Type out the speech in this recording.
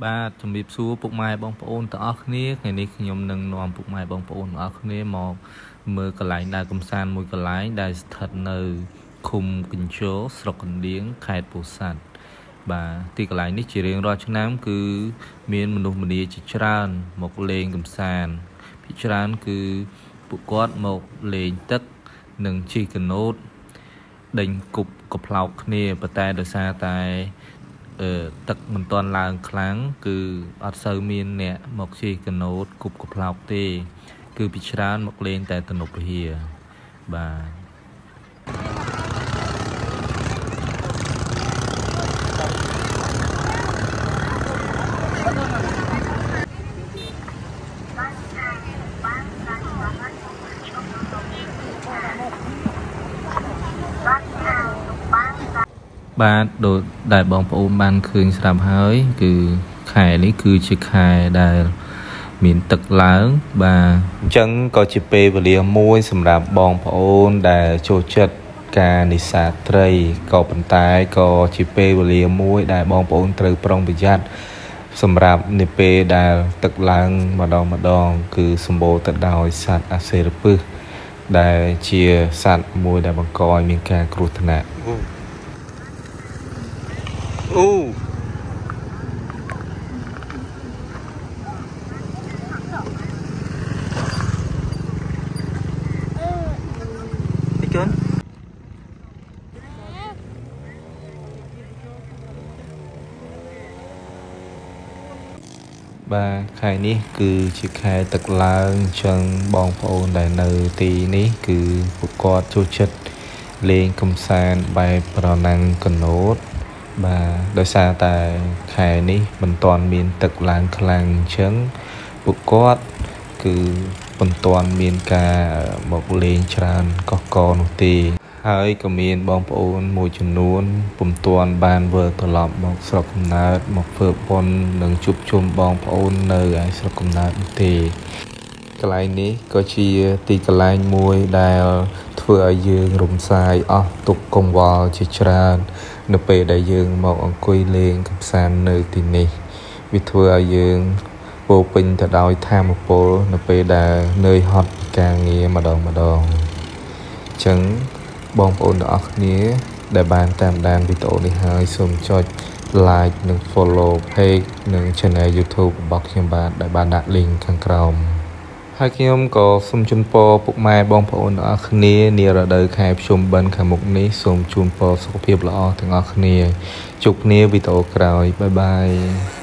បាទជំរាបសួរពុកម៉ែបងប្អូនទាំងអស់គ្នាថ្ងៃនេះខ្ញុំនឹងនាំពុកម៉ែបងប្អូនទាំងអស់គ្នាមកមើលកន្លែងដើរកម្សាន្តមួយកន្លែងដែលស្ថិតនៅឃុំកញ្ជរស្រុកកណ្ដៀងខេត្តពោធិ៍សាត់បាទទីកន្លែងនេះជារៀងរាល់ឆ្នាំគឺមានមនុស្សម្នាជាច្រើនមកលេងកម្សាន្តភាគច្រើនគឺពួកគាត់មកលេងទឹកនិងជិះកាណូតដេញគប់កផ្លោកគ្នាប៉ុន្តែដោយសារតែទឹកមិនទាន់ឡើងខ្លាំងគឺអត់សូវមានអ្នកមកជិះកាណូតគប់កផ្លោកទេគឺពីច្រើនមកលេងតែទំនប់វិហារបាទបាទដូចដែលបងប្អូនបានឃើញស្រាប់ហើយគឺខែនេះគឺជាខែដែលមានទឹកឡើងបាទអញ្ចឹងក៏ជាពេលវេលាមួយសម្រាប់បងប្អូនដែលចូលចិត្តការនេសាទត្រីក៏ប៉ុន្តែក៏ជាពេលវេលាមួយដែលបងប្អូនត្រូវប្រុងប្រយ័ត្នសម្រាប់នៅពេលដែលទឹកឡើងម្ដងគឺសម្បូរទៅដោយសត្វអាសិរពិសដែលជាសត្វមួយដែលបង្កឲ្យមានការគ្រោះថ្នាក់អូជន់បាទខែនេះគឺជាខែទឹកឡើងអញ្ចឹងបងប្អូនដែលនៅទីនេះគឺពួកគាត់ចូលចិត្តលេងកម្សាន្តបែបប្រណាំងកាណូតបាទដោយសារតែខែនេះមិនទាន់មានទឹកឡើងខ្លាំងអញ្ចឹងពួកគាត់គឺមិនទាន់មានការមកលេងច្រើនកកកនោះទេហើយក៏មានបងប្អូនមួយចំនួនពុំទាន់បានវិលត្រឡប់មកស្រុកកំណើតមកធ្វើបុណ្យនិងជួបជុំបងប្អូននៅឯស្រុកកំណើតនោះទេកន្លែងនេះក៏ជាទីកន្លែងមួយដែលធ្វើឲ្យយើងរំសាយអស់ទុក្ខកង្វល់ជាច្រើននៅពេលដែលយើងមកអង្គុយលេងកម្សាន្តនៅទីនេះវាធ្វើឲ្យយើងពោពេញទៅដោយថាមពលនៅពេលដែលនឿយហត់ពីការងារម្ដងអញ្ចឹងបងប្អូនទាំងអស់គ្នាដែលបានតាមដានវីដេអូនេះហើយសូមចុច like និង follow page និង channel YouTube របស់ខ្ញុំដែលបានដាក់ link ខាងក្រោមហើយខ្ញុំក៏សូមជូនពរពុកម៉ែបងប្អូនទាំងអស់គ្នានារដូវខែភ្ជុំបិណ្ឌខាងមុខនេះសូមជូនពរសុខភាពល្អទាំងអស់គ្នាជួបគ្នាវីដេអូក្រោយបាយបាយ